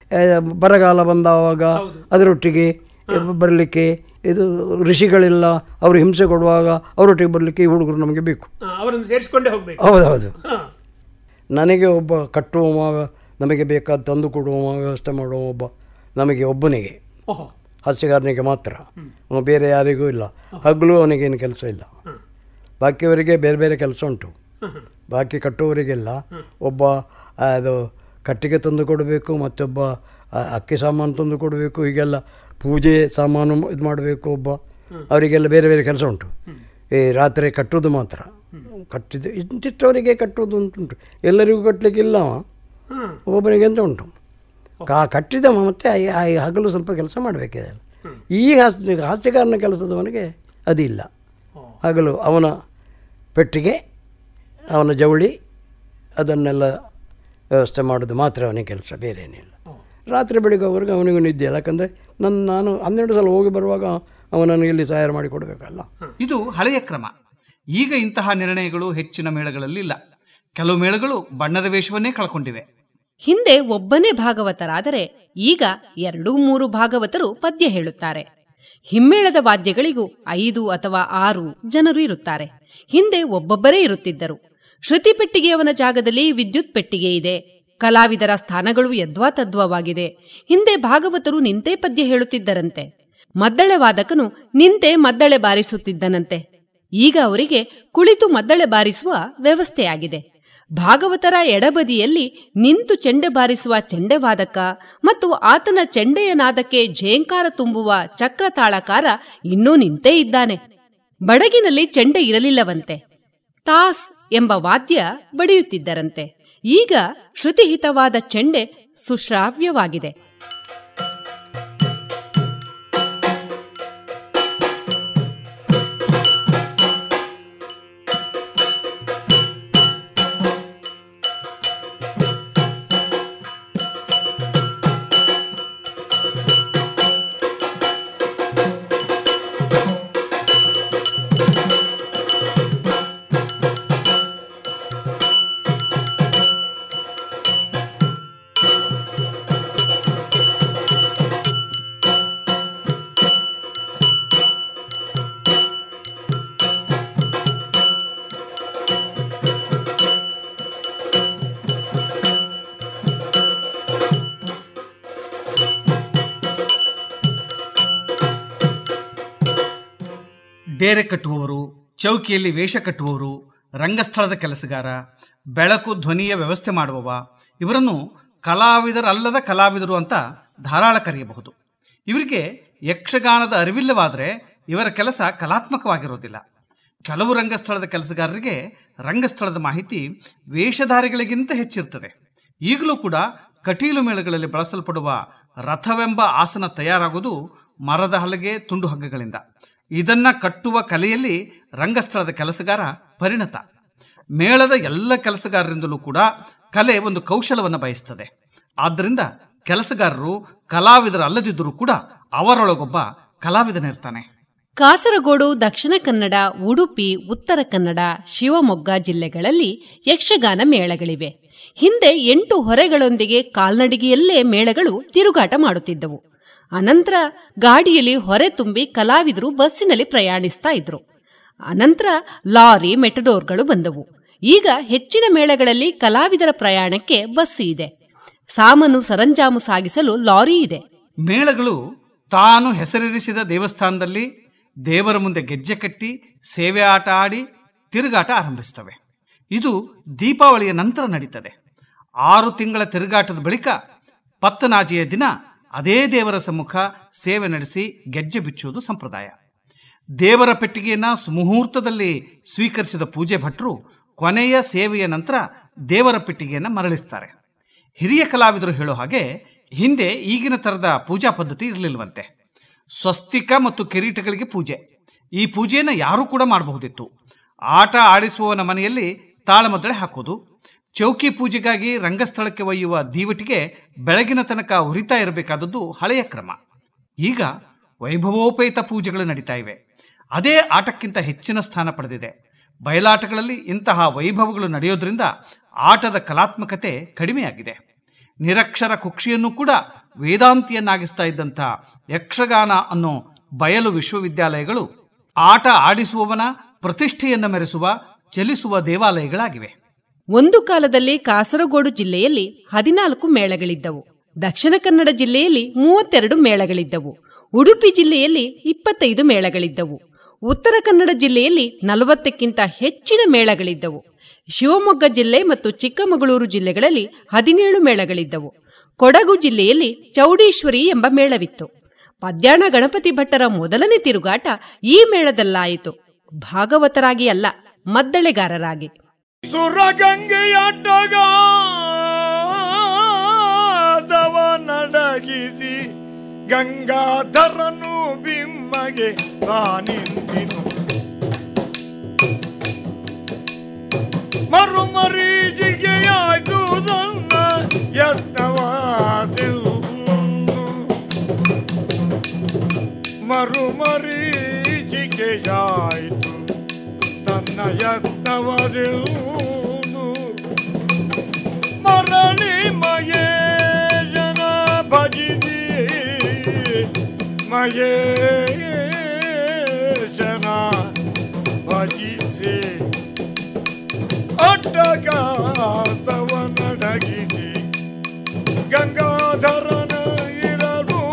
ಬರಗಾಲ ಬಂದಾವಾಗ ಅದರೊಟ್ಟಿಗೆ ಬರಲಿಕ್ಕೆ, ಇದು ಋಷಿಗಳೆಲ್ಲ ಅವರು ಹಿಂಸೆ ಕೊಡುವಾಗ ಅವರೊಟ್ಟಿಗೆ ಬರಲಿಕ್ಕೆ ಈ ಹುಡುಗರು ನಮಗೆ ಬೇಕು, ಅವರನ್ನು ಸೇರಿಸಿಕೊಂಡೇ ಹೋಗಬೇಕು. ಹೌದೌದು. ನನಗೆ ಒಬ್ಬ ಕಟ್ಟುವ, ನಮಗೆ ಬೇಕಾದ ತಂದು ಕೊಡುವ ವ್ಯವಸ್ಥೆ ಮಾಡುವ ಒಬ್ಬ, ನಮಗೆ ಒಬ್ಬನಿಗೆ, ಹಾಸ್ಯಗಾರನಿಗೆ ಮಾತ್ರ, ಬೇರೆ ಯಾರಿಗೂ ಇಲ್ಲ. ಹಗಲು ಅವನಿಗೇನು ಕೆಲಸ ಇಲ್ಲ, ಬಾಕಿಯವರಿಗೆ ಬೇರೆ ಬೇರೆ ಕೆಲಸ ಉಂಟು. ಬಾಕಿ ಕಟ್ಟುವವರಿಗೆಲ್ಲ ಒಬ್ಬ ಅದು ಕಟ್ಟಿಗೆ ತಂದು ಕೊಡಬೇಕು, ಮತ್ತೊಬ್ಬ ಅಕ್ಕಿ ಸಾಮಾನು ತಂದು ಕೊಡಬೇಕು, ಹೀಗೆಲ್ಲ ಪೂಜೆ ಸಾಮಾನು ಇದು ಮಾಡಬೇಕು. ಒಬ್ಬ ಅವರಿಗೆಲ್ಲ ಬೇರೆ ಬೇರೆ ಕೆಲಸ ಉಂಟು. ಈ ರಾತ್ರಿ ಕಟ್ಟುವುದು ಮಾತ್ರ, ಕಟ್ಟಿದ್ದು ಇಂತಿಷ್ಟವರಿಗೆ ಕಟ್ಟುವುದು ಉಂಟುಂಟು, ಎಲ್ಲರಿಗೂ ಕಟ್ಟಲಿಕ್ಕಿಲ್ಲ. ಒಬ್ಬೊಬ್ಬನಿಗೆ ಅಂತ ಉಂಟು. ಕಟ್ಟಿದ ಮತ್ತೆ ಹಗಲು ಸ್ವಲ್ಪ ಕೆಲಸ ಮಾಡಬೇಕಿದೆ. ಈ ಹಾಸ್ಯಗಾರನ ಕೆಲಸದವನಿಗೆ ಅದಿಲ್ಲ. ಹಗಲು ಅವನ ಪೆಟ್ಟಿಗೆ, ಅವನ ಜವಳಿ, ಅದನ್ನೆಲ್ಲ ವ್ಯವಸ್ಥೆ ಮಾಡೋದು ಮಾತ್ರ ಅವನಿಗೆ ಕೆಲಸ, ಬೇರೆ ಏನಿಲ್ಲ. ರಾತ್ರಿ ಬೆಳಿಗ್ಗೆ ಅವರಿಗೆ ಅವನಿಗೂ ನಿದ್ದೆ ಇಲ್ಲ. ಯಾಕಂದರೆ ನಾನು 12 ಸಲ ಹೋಗಿ ಬರುವಾಗ ಅವನನ್ನು ಇಲ್ಲಿ ತಯಾರು ಮಾಡಿ ಕೊಡಬೇಕಲ್ಲ. ಇದು ಹಳೆಯ ಕ್ರಮ. ಈಗ ಇಂತಹ ನಿರ್ಣಯಗಳು ಹೆಚ್ಚಿನ ಮೇಳಗಳಲ್ಲಿ ಇಲ್ಲ. ಕೆಲವು ಮೇಳಗಳು ಬಣ್ಣದ ವೇಷವನ್ನೇ ಕಳ್ಕೊಂಡಿವೆ. ಹಿಂದೆ ಒಬ್ಬನೇ ಭಾಗವತರಾದರೆ ಈಗ 2-3 ಭಾಗವತರು ಪದ್ಯ ಹೇಳುತ್ತಾರೆ. ಹಿಮ್ಮೇಳದ ವಾದ್ಯಗಳಿಗೂ 5 ಅಥವಾ 6 ಜನರು ಇರುತ್ತಾರೆ. ಹಿಂದೆ ಒಬ್ಬೊಬ್ಬರೇ ಇರುತ್ತಿದ್ದರು. ಶ್ರುತಿ ಪೆಟ್ಟಿಗೆಯವನ ಜಾಗದಲ್ಲಿ ವಿದ್ಯುತ್ ಪೆಟ್ಟಿಗೆ ಇದೆ. ಕಲಾವಿದರ ಸ್ಥಾನಗಳು ಯದ್ವಾತದ್ವವಾಗಿದೆ. ಹಿಂದೆ ಭಾಗವತರು ನಿಂತೇ ಪದ್ಯ ಹೇಳುತ್ತಿದ್ದರಂತೆ. ಮದ್ದಳೆ ವಾದಕನು ನಿಂತೆ ಮದ್ದಳೆ ಬಾರಿಸುತ್ತಿದ್ದನಂತೆ. ಈಗ ಅವರಿಗೆ ಕುಳಿತು ಮದ್ದಳೆ ಬಾರಿಸುವ ವ್ಯವಸ್ಥೆಯಾಗಿದೆ. ಭಾಗವತರ ಎಡಬದಿಯಲ್ಲಿ ನಿಂತು ಚೆಂಡೆ ಬಾರಿಸುವ ಚೆಂಡೆವಾದಕ ಮತ್ತು ಆತನ ಚೆಂಡೆಯ ನಾದಕ್ಕೆ ಝೇಂಕಾರ ತುಂಬುವ ಚಕ್ರತಾಳಕಾರ ಇನ್ನೂ ನಿಂತೇ ಇದ್ದಾನೆ. ಬಡಗಿನಲ್ಲಿ ಚೆಂಡೆ ಇರಲಿಲ್ಲವಂತೆ. ತಾಸ್ ಎಂಬ ವಾದ್ಯ ಬಡಿಯುತ್ತಿದ್ದರಂತೆ. ಈಗ ಶ್ರುತಿಹಿತವಾದ ಚೆಂಡೆ ಸುಶ್ರಾವ್ಯವಾಗಿದೆ. ಡೇರೆ ಕಟ್ಟುವವರು, ಚೌಕಿಯಲ್ಲಿ ವೇಷ ಕಟ್ಟುವವರು, ರಂಗಸ್ಥಳದ ಕೆಲಸಗಾರ, ಬೆಳಕು ಧ್ವನಿಯ ವ್ಯವಸ್ಥೆ ಮಾಡುವವ, ಇವರನ್ನು ಕಲಾವಿದರಲ್ಲದ ಕಲಾವಿದರು ಅಂತ ಧಾರಾಳ ಕರೆಯಬಹುದು. ಇವರಿಗೆ ಯಕ್ಷಗಾನದ ಅರಿವಿಲ್ಲವಾದರೆ ಇವರ ಕೆಲಸ ಕಲಾತ್ಮಕವಾಗಿರೋದಿಲ್ಲ. ಕೆಲವು ರಂಗಸ್ಥಳದ ಕೆಲಸಗಾರರಿಗೆ ರಂಗಸ್ಥಳದ ಮಾಹಿತಿ ವೇಷಧಾರಿಗಳಿಗಿಂತ ಹೆಚ್ಚಿರ್ತದೆ. ಈಗಲೂ ಕೂಡ ಕಟೀಲು ಮೇಳಗಳಲ್ಲಿ ಬಳಸಲ್ಪಡುವ ರಥವೆಂಬ ಆಸನ ತಯಾರಾಗುವುದು ಮರದ ಹಲಗೆ, ತುಂಡು ಹಗ್ಗಗಳಿಂದ. ಇದನ್ನ ಕಟ್ಟುವ ಕಲೆಯಲ್ಲಿ ರಂಗಸ್ಥಳದ ಕೆಲಸಗಾರ ಪರಿಣತ. ಮೇಳದ ಎಲ್ಲ ಕೆಲಸಗಾರರಿಂದಲೂ ಕೂಡ ಕಲೆ ಒಂದು ಕೌಶಲವನ್ನು ಬಯಸ್ತದೆ. ಆದ್ದರಿಂದ ಕೆಲಸಗಾರರು ಕಲಾವಿದರಲ್ಲದಿದ್ದರೂ ಕೂಡ ಅವರೊಳಗೊಬ್ಬ ಕಲಾವಿದನಿರ್ತಾನೆ. ಕಾಸರಗೋಡು, ದಕ್ಷಿಣ ಕನ್ನಡ, ಉಡುಪಿ, ಉತ್ತರ ಕನ್ನಡ, ಶಿವಮೊಗ್ಗ ಜಿಲ್ಲೆಗಳಲ್ಲಿ ಯಕ್ಷಗಾನ ಮೇಳಗಳಿವೆ. ಹಿಂದೆ 8 ಹೊರೆಗಳೊಂದಿಗೆ ಕಾಲ್ನಡಿಗೆಯಲ್ಲೇ ಮೇಳಗಳು ತಿರುಗಾಟ ಮಾಡುತ್ತಿದ್ದವು. ಅನಂತರ ಗಾಡಿಯಲ್ಲಿ ಹೊರೆ ತುಂಬಿ ಕಲಾವಿದರು ಬಸ್ಸಿನಲ್ಲಿ ಪ್ರಯಾಣಿಸ್ತಾ ಇದ್ರು. ಅನಂತರ ಲಾರಿ, ಮೆಟಡೋರ್ಗಳು ಬಂದವು. ಈಗ ಹೆಚ್ಚಿನ ಮೇಳಗಳಲ್ಲಿ ಕಲಾವಿದರ ಪ್ರಯಾಣಕ್ಕೆ ಬಸ್ ಇದೆ. ಸಾಮಾನು ಸರಂಜಾಮು ಸಾಗಿಸಲು ಲಾರಿ ಇದೆ. ಮೇಳಗಳು ತಾನು ಹೆಸರಿರಿಸಿದ ದೇವಸ್ಥಾನದಲ್ಲಿ ದೇವರ ಮುಂದೆ ಗೆಜ್ಜೆ ಕಟ್ಟಿ ಸೇವೆ ಆಟ ಆಡಿ ತಿರುಗಾಟ ಆರಂಭಿಸುತ್ತವೆ. ಇದು ದೀಪಾವಳಿಯ ನಂತರ ನಡೀತದೆ. 6 ತಿಂಗಳ ತಿರುಗಾಟದ ಬಳಿಕ ಪತ್ತನಾಜಿಯ ದಿನ ಅದೇ ದೇವರ ಸಮ್ಮುಖ ಸೇವೆ ನಡೆಸಿ ಗೆಜ್ಜೆ ಬಿಚ್ಚುವುದು ಸಂಪ್ರದಾಯ. ದೇವರ ಪೆಟ್ಟಿಗೆಯನ್ನು ಸುಮುಹೂರ್ತದಲ್ಲಿ ಸ್ವೀಕರಿಸಿದ ಪೂಜೆ ಭಟ್ರು ಕೊನೆಯ ಸೇವೆಯ ನಂತರ ದೇವರ ಪೆಟ್ಟಿಗೆಯನ್ನು ಮರಳಿಸ್ತಾರೆ. ಹಿರಿಯ ಕಲಾವಿದರು ಹೇಳೋ ಹಾಗೆ ಹಿಂದೆ ಈಗಿನ ಥರದ ಪೂಜಾ ಪದ್ಧತಿ ಇರಲಿಲ್ಲವಂತೆ. ಸ್ವಸ್ತಿಕ ಮತ್ತು ಕಿರೀಟಗಳಿಗೆ ಪೂಜೆ. ಈ ಪೂಜೆಯನ್ನು ಯಾರೂ ಕೂಡ ಮಾಡಬಹುದಿತ್ತು. ಆಟ ಆಡಿಸುವವನ ಮನೆಯಲ್ಲಿ ತಾಳಮದ್ದಳೆ ಹಾಕೋದು. ಚೌಕಿ ಪೂಜೆಗಾಗಿ ರಂಗಸ್ಥಳಕ್ಕೆ ಒಯ್ಯುವ ದೀವಟಿಗೆ ಬೆಳಗಿನ ತನಕ ಉರಿತಾ ಇರಬೇಕಾದದ್ದು ಹಳೆಯ ಕ್ರಮ. ಈಗ ವೈಭವೋಪೇತ ಪೂಜೆಗಳು ನಡೀತಾ ಇವೆ. ಅದೇ ಆಟಕ್ಕಿಂತ ಹೆಚ್ಚಿನ ಸ್ಥಾನ ಪಡೆದಿದೆ. ಬಯಲಾಟಗಳಲ್ಲಿ ಇಂತಹ ವೈಭವಗಳು ನಡೆಯೋದ್ರಿಂದ ಆಟದ ಕಲಾತ್ಮಕತೆ ಕಡಿಮೆಯಾಗಿದೆ. ನಿರಕ್ಷರ ಕುಕ್ಷಿಯನ್ನು ಕೂಡ ವೇದಾಂತಿಯನ್ನಾಗಿಸ್ತಾ ಇದ್ದಂಥ ಯಕ್ಷಗಾನ ಅನ್ನೋ ಬಯಲು ವಿಶ್ವವಿದ್ಯಾಲಯಗಳು ಆಟ ಆಡಿಸುವವನ ಪ್ರತಿಷ್ಠೆಯನ್ನು ಮೆರೆಸುವ ಚಲಿಸುವ ದೇವಾಲಯಗಳಾಗಿವೆ. ಒಂದು ಕಾಲದಲ್ಲಿ ಕಾಸರಗೋಡು ಜಿಲ್ಲೆಯಲ್ಲಿ 14 ಮೇಳಗಳಿದ್ದವು. ದಕ್ಷಿಣ ಕನ್ನಡ ಜಿಲ್ಲೆಯಲ್ಲಿ 32 ಮೇಳಗಳಿದ್ದವು. ಉಡುಪಿ ಜಿಲ್ಲೆಯಲ್ಲಿ 25 ಮೇಳಗಳಿದ್ದವು. ಉತ್ತರ ಕನ್ನಡ ಜಿಲ್ಲೆಯಲ್ಲಿ 40ಕ್ಕಿಂತ ಹೆಚ್ಚಿನ ಮೇಳಗಳಿದ್ದವು. ಶಿವಮೊಗ್ಗ ಜಿಲ್ಲೆ ಮತ್ತು ಚಿಕ್ಕಮಗಳೂರು ಜಿಲ್ಲೆಗಳಲ್ಲಿ 17 ಮೇಳಗಳಿದ್ದವು. ಕೊಡಗು ಜಿಲ್ಲೆಯಲ್ಲಿ ಚೌಡೀಶ್ವರಿ ಎಂಬ ಮೇಳವಿತ್ತು. ಪದ್ಯಾಣ ಗಣಪತಿ ಭಟ್ಟರ ಮೊದಲನೇ ತಿರುಗಾಟ ಈ ಮೇಳದಲ್ಲಾಯಿತು. ಭಾಗವತರಾಗಿ ಅಲ್ಲ, ಮದ್ದಳೆಗಾರರಾಗಿ. ಸುರಗಂಗೆಯಟ್ಟಗಾದವ ನಡಗಿಸಿ ಗಂಗಾಧರನು ಬಿಮ್ಮಗೆ ತಾನಿಂದಿನು ಮರುಮರೀಚಿಗೆಯಾಯ್ತು ನನ್ನ ಯತ್ನವಾದೆವು ಮರುಮರೀಚಿಗೆಯಾಯ್ತು ತನ್ನ ಯತ್ನವಾದೆವು ಮರಳಿ ಮಯೇಜನ ಭಜಿಸಿ ಮಯೇಜನ ಭಜಿಸಿ ಅಟ್ಟಗಾಸವನಡಗಿಸಿ ಗಂಗಾಧರನ ಇರಲು.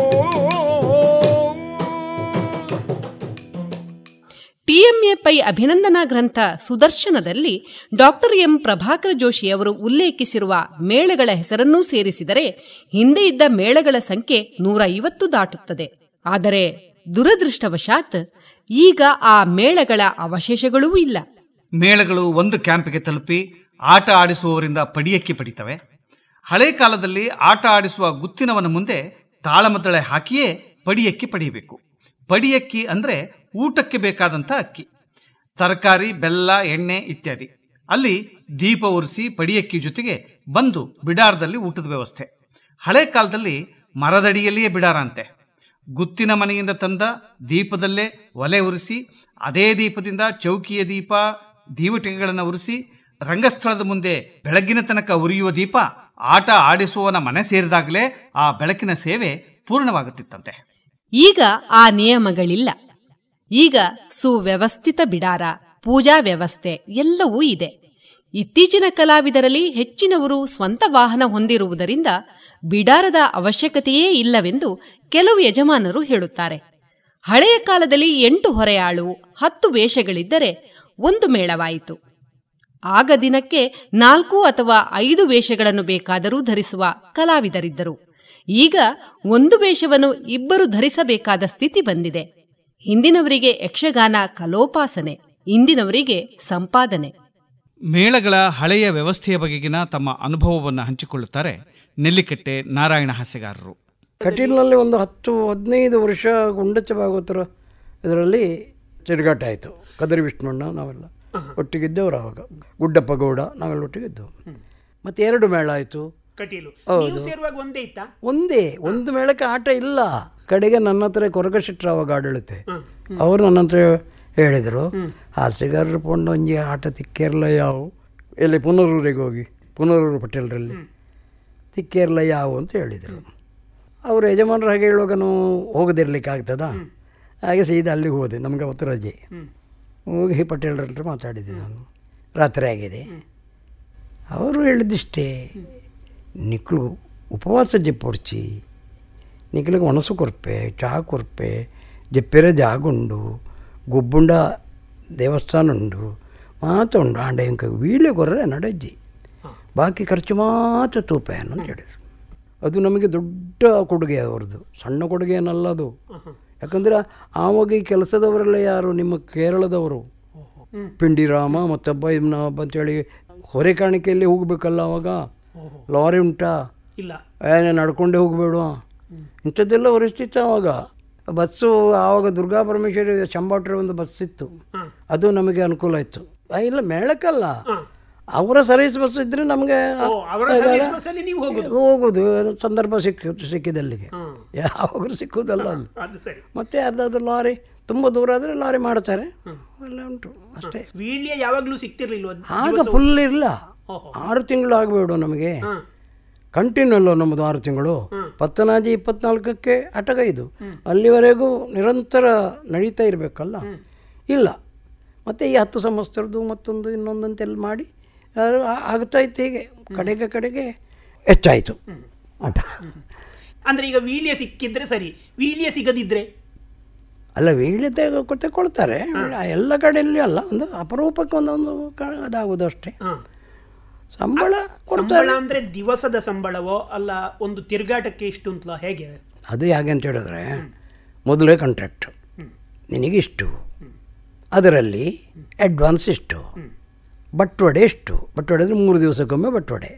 ಟಿಎಂಎ ಪೈ ಅಭಿನಂದನಾ ಗ್ರಂಥ ಸುದರ್ಶನದಲ್ಲಿ ಡಾಕ್ಟರ್ ಎಂ ಪ್ರಭಾಕರ ಜೋಶಿಯವರು ಉಲ್ಲೇಖಿಸಿರುವ ಮೇಳಗಳ ಹೆಸರನ್ನೂ ಸೇರಿಸಿದರೆ ಹಿಂದೆ ಇದ್ದ ಮೇಳಗಳ ಸಂಖ್ಯೆ 150 ದಾಟುತ್ತದೆ. ಆದರೆ ದುರದೃಷ್ಟವಶಾತ್ ಈಗ ಆ ಮೇಳಗಳ ಅವಶೇಷಗಳೂ ಇಲ್ಲ. ಮೇಳಗಳು ಒಂದು ಕ್ಯಾಂಪಿಗೆ ತಲುಪಿ ಆಟ ಆಡಿಸುವವರಿಂದ ಪಡಿಯಕ್ಕಿ ಪಡಿತವೆ. ಹಳೆ ಕಾಲದಲ್ಲಿ ಆಟ ಆಡಿಸುವ ಗುತ್ತಿನವನ ಮುಂದೆ ತಾಳಮದ್ದಳೆ ಹಾಕಿಯೇ ಪಡಿಯಕ್ಕಿ ಪಡೆಯಬೇಕು. ಪಡಿಯಕ್ಕಿ ಅಂದರೆ ಊಟಕ್ಕೆ ಬೇಕಾದಂಥ ಅಕ್ಕಿ, ತರಕಾರಿ, ಬೆಲ್ಲ, ಎಣ್ಣೆ ಇತ್ಯಾದಿ. ಅಲ್ಲಿ ದೀಪ ಉರಿಸಿ ಪಡಿಯಕ್ಕಿ ಜೊತೆಗೆ ಬಂದು ಬಿಡಾರದಲ್ಲಿ ಊಟದ ವ್ಯವಸ್ಥೆ. ಹಳೆ ಕಾಲದಲ್ಲಿ ಮರದಡಿಯಲ್ಲಿಯೇ ಬಿಡಾರ ಅಂತೆ. ಗುತ್ತಿನ ಮನೆಯಿಂದ ತಂದ ದೀಪದಲ್ಲೇ ಒಲೆ ಉರಿಸಿ ಅದೇ ದೀಪದಿಂದ ಚೌಕಿಯ ದೀಪ, ದೀವಟಿಕೆಗಳನ್ನು ಉರಿಸಿ ರಂಗಸ್ಥಳದ ಮುಂದೆ ಬೆಳಗಿನ ತನಕ ಉರಿಯುವ ದೀಪ ಆಟ ಆಡಿಸುವವನ ಮನೆ ಸೇರಿದಾಗಲೇ ಆ ಬೆಳಕಿನ ಸೇವೆ ಪೂರ್ಣವಾಗುತ್ತಿತ್ತಂತೆ. ಈಗ ಆ ನಿಯಮಗಳಿಲ್ಲ. ಈಗ ಸುವ್ಯವಸ್ಥಿತ ಬಿಡಾರ, ಪೂಜಾ ವ್ಯವಸ್ಥೆ ಎಲ್ಲವೂ ಇದೆ. ಇತ್ತೀಚಿನ ಕಲಾವಿದರಲ್ಲಿ ಹೆಚ್ಚಿನವರು ಸ್ವಂತ ವಾಹನ ಹೊಂದಿರುವುದರಿಂದ ಬಿಡಾರದ ಅವಶ್ಯಕತೆಯೇ ಇಲ್ಲವೆಂದು ಕೆಲವು ಯಜಮಾನರು ಹೇಳುತ್ತಾರೆ. ಹಳೆಯ ಕಾಲದಲ್ಲಿ 8 ಹೊರೆಯಾಳು 10 ವೇಷಗಳಿದ್ದರೆ ಒಂದು ಮೇಳವಾಯಿತು. ಆಗ ದಿನಕ್ಕೆ 4 ಅಥವಾ 5 ವೇಷಗಳನ್ನು ಬೇಕಾದರೂ ಧರಿಸುವ ಕಲಾವಿದರಿದ್ದರು. ಈಗ ಒಂದು ವೇಷವನ್ನು 2 ಧರಿಸಬೇಕಾದ ಸ್ಥಿತಿ ಬಂದಿದೆ. ಹಿಂದಿನವರಿಗೆ ಯಕ್ಷಗಾನ ಕಲೋಪಾಸನೆ, ಇಂದಿನವರಿಗೆ ಸಂಪಾದನೆ. ಮೇಳಗಳ ಹಳೆಯ ವ್ಯವಸ್ಥೆಯ ಬಗೆಗಿನ ತಮ್ಮ ಅನುಭವವನ್ನು ಹಂಚಿಕೊಳ್ಳುತ್ತಾರೆ ನೆಲ್ಲಿಕಟ್ಟೆ ನಾರಾಯಣ ಹಾಸ್ಯಗಾರರು. ಕಟೀಲ್ನಲ್ಲಿ ಒಂದು 10-15 ವರ್ಷ ಗುಂಡಚ್ಚ ಭಾಗವತರ ಇದರಲ್ಲಿ ತಿರುಗಾಟ ಆಯಿತು. ಕದರಿ ವಿಷ್ಣುಣ್ಣ ನಾವೆಲ್ಲ ಒಟ್ಟಿಗಿದ್ದವರು. ಆವಾಗ ಗುಡ್ಡಪ್ಪ ಗೌಡ ನಾವೆಲ್ಲ ಒಟ್ಟಿಗಿದ್ದೆವು. ಮತ್ತು 2 ಮೇಳ ಆಯಿತು. ಒಂದೇ ಒಂದು ಮೇಳಕ್ಕೆ ಆಟ ಇಲ್ಲ. ಕಡೆಗೆ ನನ್ನ ಹತ್ರ ಕೊರಗಶೆಟ್ರ ಅವಾಗ ಆಡಳಿತೆ ಅವರು ನನ್ನ ಹತ್ರ ಹೇಳಿದರು, ಹಾಸ್ಯಗಾರರು ಪೊಂಡು ಒಂಜಿ ಆಟ ತಿಕ್ಕೇರಲ ಯಾವು ಎಲ್ಲಿ ಪುನರೂರಿಗೆ ಹೋಗಿ ಪುನರೂರು ಪಟೇಲ್ರಲ್ಲಿ ತಿಕ್ಕೇರಲ ಯಾವು ಅಂತ ಹೇಳಿದರು. ಅವರು ಯಜಮಾನರು ಹಾಗೆ ಹೇಳುವಾಗ ನಾವು ಹೋಗದಿರ್ಲಿಕ್ಕೆ ಆಗ್ತದಾ, ಹಾಗೆ ಸೀದಾ ಅಲ್ಲಿಗೆ ಹೋದೆ. ನಮಗೆ ಅವತ್ತು ರಜೆ. ಹೋಗಿ ಪಟೇಲ್ರ ಮಾತಾಡಿದ್ದೆ ನಾನು. ರಾತ್ರಿ ಆಗಿದೆ. ಅವರು ಹೇಳಿದ್ದಿಷ್ಟೇ, ನಿಕ್ಳು ಉಪವಾಸ ಜಪ್ಪೊಡ್ಚಿ ನಿಕ್ಳಿಗೆ ಒಣಸು ಕೊರ್ಪೆ ಚಹಾ ಕೊರ್ಪೆ ಜಪ್ಪೆರ ಜಾಗುಂಡು ಗುಬ್ಬುಂಡ ದೇವಸ್ಥಾನ ಉಂಡು ಮಾತ್ರ ಉಂಡು ಆಂಡೆ ಇಂಕ ವೀಳ್ಯ ಕೊರ್ರೆ ನಡಜ್ಜಿ ಬಾಕಿ ಖರ್ಚು ಮಾತ್ರ ತೂಪಾಯನು ಅಂತ ಹೇಳಿದರು. ಅದು ನಮಗೆ ದೊಡ್ಡ ಕೊಡುಗೆ ಅವ್ರದ್ದು, ಸಣ್ಣ ಕೊಡುಗೆ ಏನಲ್ಲ ಅದು. ಯಾಕಂದರೆ ಆವಾಗ ಈ ಕೆಲಸದವರೆಲ್ಲ ಯಾರು ನಿಮ್ಮ ಕೇರಳದವರು, ಪಿಂಡಿರಾಮ ಮತ್ತೊಬ್ಬ ಇನ್ನೊಬ್ಬ ಅಂತೇಳಿ ಹೊರೆ ಕಾಣಿಕೆಯಲ್ಲಿ ಹೋಗಬೇಕಲ್ಲ. ಅವಾಗ ಲಾರಿ ಉಂಟಾ ಇಲ್ಲ, ನಡ್ಕೊಂಡೇ ಹೋಗಬೇಡ, ಇಂಥದ್ದೆಲ್ಲ ಪರಿಸ್ಥಿತಿ. ಆವಾಗ ಬಸ್ಸು ಆವಾಗ ದುರ್ಗಾ ಪರಮೇಶ್ವರಿ ಚಂಬಾಟ್ರೆ ಒಂದು ಬಸ್ ಇತ್ತು, ಅದು ನಮಗೆ ಅನುಕೂಲ ಇತ್ತು. ಇಲ್ಲ ಮೇಳಕ್ಕಲ್ಲ, ಅವರ ಸರ್ವಿಸ್ ಬಸ್ ಇದ್ದರೆ ನಮಗೆ ಹೋಗೋದು ಸಂದರ್ಭ ಸಿಕ್ಕಿದಲ್ಲಿಗೆ, ಯಾವಾಗಲೂ ಸಿಕ್ಕುವುದಲ್ಲ ಅಲ್ಲಿ. ಮತ್ತೆ ಅದಾದ ಲಾರಿ ತುಂಬ ದೂರ ಆದರೆ ಲಾರಿ ಮಾಡ್ತಾರೆ, ಎಲ್ಲ ಉಂಟು ಅಷ್ಟೇ. ಯಾವಾಗಲೂ ಸಿಕ್ತಿರ್ಲಿಲ್ಲ ಆಗ ಫುಲ್ ಇಲ್ಲ. 6 ತಿಂಗಳು ಆಗಬೇಡ ನಮಗೆ, ಕಂಟಿನ್ಯೂ ಅಲ್ಲ ನಮ್ಮದು 6 ತಿಂಗಳು. ಪತ್ತನಾಜಿ 24ಕ್ಕೆ ಅಟಗ ಇದು, ಅಲ್ಲಿವರೆಗೂ ನಿರಂತರ ನಡೀತಾ ಇರಬೇಕಲ್ಲ. ಇಲ್ಲ ಮತ್ತು ಈ 10 ಸಂವತ್ಸರದ್ದು ಮತ್ತೊಂದು ಇನ್ನೊಂದಂತೆಲ್ಲ ಮಾಡಿ ಆಗ್ತಾಯಿತ್ತು. ಹೀಗೆ ಕಡೆಗೆ ಹೆಚ್ಚಾಯಿತು ಆಟ. ಅಂದರೆ ಈಗ ವೀಳ್ಯ ಸಿಕ್ಕಿದ್ರೆ ಸರಿ, ವೀಳ್ಯ ಸಿಗದಿದ್ರೆ ಅಲ್ಲ, ವೀಳ್ಯ ತಗೊಳ್ತಾರೆ ಎಲ್ಲ ಕಡೆಯಲ್ಲಿ ಅಲ್ಲ, ಒಂದು ಅಪರೂಪಕ್ಕೆ ಒಂದೊಂದು ಅದಾಗೋದು ಅಷ್ಟೇ. ಸಂಬಳ ಅಂದರೆ ದಿವಸದ ಸಂಬಳವೋ ಅಲ್ಲ ಒಂದು ತಿರುಗಾಟಕ್ಕೆ ಇಷ್ಟು ಅಂತಲೋ ಹೇಗೆ? ಅದು ಹೇಗೆ ಅಂತ ಹೇಳಿದ್ರೆ, ಮೊದಲೇ ಕಾಂಟ್ರಾಕ್ಟ್ ನಿನಗಿಷ್ಟು, ಅದರಲ್ಲಿ ಅಡ್ವಾನ್ಸ್ ಇಷ್ಟು, ಬಟ್ವಡೆ ಎಷ್ಟು, ಬಟ್ವಡೆ ಅಂದರೆ 3 ದಿವಸಕ್ಕೊಮ್ಮೆ ಬಟ್ವಡೆ,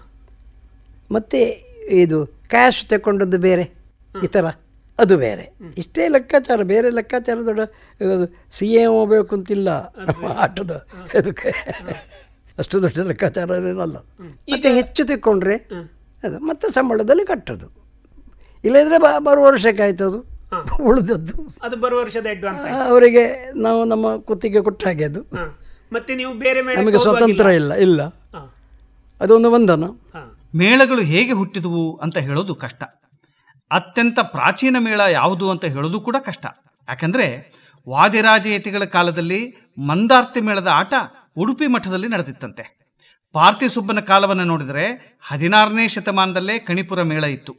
ಮತ್ತು ಇದು ಕ್ಯಾಶ್ ತಗೊಂಡದ್ದು ಬೇರೆ, ಈ ಥರ ಅದು ಬೇರೆ. ಇಷ್ಟೇ ಲೆಕ್ಕಾಚಾರ, ಬೇರೆ ಲೆಕ್ಕಾಚಾರ ದೊಡ್ಡ CA ಹೋಗ್ಬೇಕು ಅಂತಿಲ್ಲ ಆಟದ ಇದಕ್ಕೆ, ಅಷ್ಟು ದೊಡ್ಡ ಲೆಕ್ಕಾಚಾರ ಏನಲ್ಲ. ಮತ್ತು ಹೆಚ್ಚು ತೆಕ್ಕೊಂಡ್ರೆ ಅದು ಮತ್ತೆ ಸಂಬಳದಲ್ಲಿ ಕಟ್ಟೋದು, ಇಲ್ಲದ್ರೆ ಬರುವ ವರ್ಷಕ್ಕೆ ಆಯ್ತು ಅದು ಉಳಿದದ್ದು. ಅದು ಬರುವ ವರ್ಷದ ಅಡ್ವಾನ್ಸ್ ಅವರಿಗೆ ನಾವು ನಮ್ಮ ಕುತ್ತಿಗೆ ಕೊಟ್ಟ ಹಾಗೆ ಅದು. ಮತ್ತೆ ನೀವು ಬೇರೆ ನಮಗೆ ಸ್ವತಂತ್ರ ಇಲ್ಲ, ಅದೊಂದು ಬಂಧನ. ಮೇಳಗಳು ಹೇಗೆ ಹುಟ್ಟಿದುವು ಅಂತ ಹೇಳೋದು ಕಷ್ಟ. ಅತ್ಯಂತ ಪ್ರಾಚೀನ ಮೇಳ ಯಾವುದು ಅಂತ ಹೇಳೋದು ಕೂಡ ಕಷ್ಟ. ಯಾಕಂದರೆ ವಾದಿರಾಜಯತಿಗಳ ಕಾಲದಲ್ಲಿ ಮಂದಾರ್ತಿ ಮೇಳದ ಆಟ ಉಡುಪಿ ಮಠದಲ್ಲಿ ನಡೆದಿತ್ತಂತೆ. ಪಾರ್ಥಿಸುಬ್ಬನ ಕಾಲವನ್ನು ನೋಡಿದರೆ 16ನೇ ಶತಮಾನದಲ್ಲೇ ಕಣಿಪುರ ಮೇಳ ಇತ್ತು.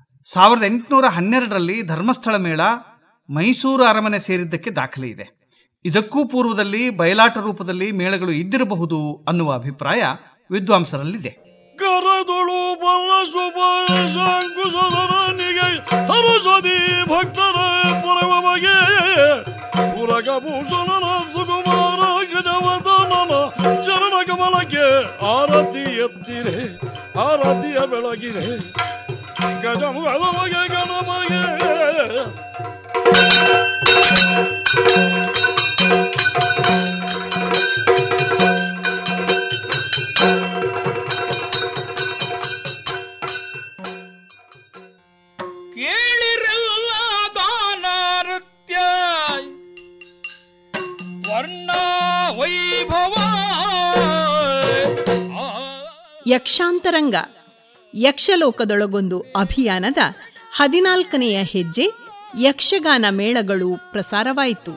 1812ರಲ್ಲಿ ಧರ್ಮಸ್ಥಳ ಮೇಳ ಮೈಸೂರು ಅರಮನೆ ಸೇರಿದ್ದಕ್ಕೆ ದಾಖಲೆ ಇದೆ. ಇದಕ್ಕೂ ಪೂರ್ವದಲ್ಲಿ ಬಯಲಾಟ ರೂಪದಲ್ಲಿ ಮೇಳಗಳು ಇದ್ದಿರಬಹುದು ಅನ್ನುವ ಅಭಿಪ್ರಾಯ ವಿದ್ವಾಂಸರಲ್ಲಿದೆ. ಕರದೊಳು ಬಲ್ಲಸುಬನಿಗೆ ಹರಸದಿ ಭಕ್ತರ ಪರವ ಬಗೆ ಉರಗಭೂಷಣನ ಸುಕುಮಾರ ಗಜವದನನ ಚರಣ ಕಮಲಕ್ಕೆ ಆರತಿ ಎತ್ತಿರೆ ಆರತಿಯ ಬೆಳಗಿರೆ ಗಜಮುಖದ ಬಗೆ ಗಣಮಗೆ ಯಕ್ಷಾಂತರಂಗ ಯಕ್ಷಲೋಕದೊಳಗೊಂದು ಅಭಿಯಾನದ 14ನೆಯ ಹೆಜ್ಜೆ ಯಕ್ಷಗಾನ ಮೇಳಗಳು ಪ್ರಸಾರವಾಯಿತು.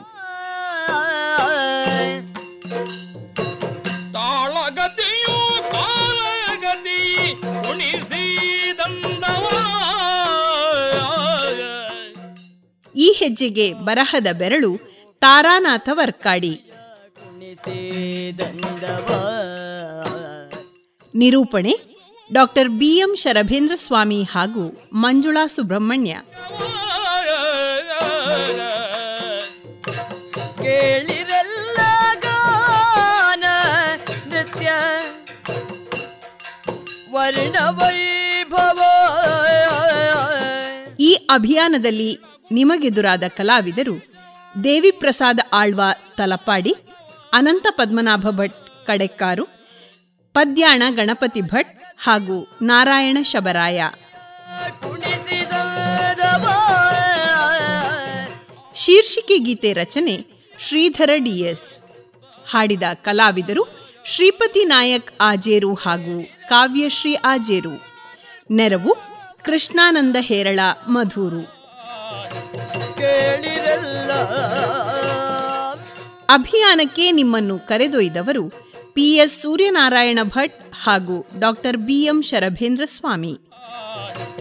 ಈ ಹೆಜ್ಜೆಗೆ ಬರಹದ ಬೆರಳು ತಾರಾನಾಥ ವರ್ಕಾಡಿ. ನಿರೂಪಣೆ ಡಾಕ್ಟರ್ BM ಶರಭೇಂದ್ರ ಸ್ವಾಮಿ ಹಾಗೂ ಮಂಜುಳಾ ಸುಬ್ರಹ್ಮಣ್ಯ. ಕೇಳಿರಲ್ಲ ಗಾನ ನೃತ್ಯ ವರ್ಣವೈಭವ. ಈ ಅಭಿಯಾನದಲ್ಲಿ ನಿಮಗೆದುರಾದ ಕಲಾವಿದರು ದೇವಿಪ್ರಸಾದ ಆಳ್ವ ತಲಪಾಡಿ, ಅನಂತ ಪದ್ಮನಾಭ ಭಟ್ ಕಡೆಕ್ಕಾರು, ಪದ್ಯಾಣ ಗಣಪತಿ ಭಟ್ ಹಾಗೂ ನಾರಾಯಣ ಶಬರಾಯ. ಶೀರ್ಷಿಕೆ ಗೀತೆ ರಚನೆ ಶ್ರೀಧರ DS. ಹಾಡಿದ ಕಲಾವಿದರು ಶ್ರೀಪತಿ ನಾಯಕ್ ಆಜೇರು ಹಾಗೂ ಕಾವ್ಯಶ್ರೀ ಆಜೇರು. ನೆರವು ಕೃಷ್ಣಾನಂದ ಹೇರಳ ಮಧೂರು. ಅಭಿಯಾನಕ್ಕೆ ನಿಮ್ಮನ್ನು ಕರೆದೊಯ್ದವರು PS ಸೂರ್ಯನಾರಾಯಣ ಭಟ್ ಹಾಗೂ ಡಾಕ್ಟರ್ BM ಶರಭೇಂದ್ರ ಸ್ವಾಮಿ.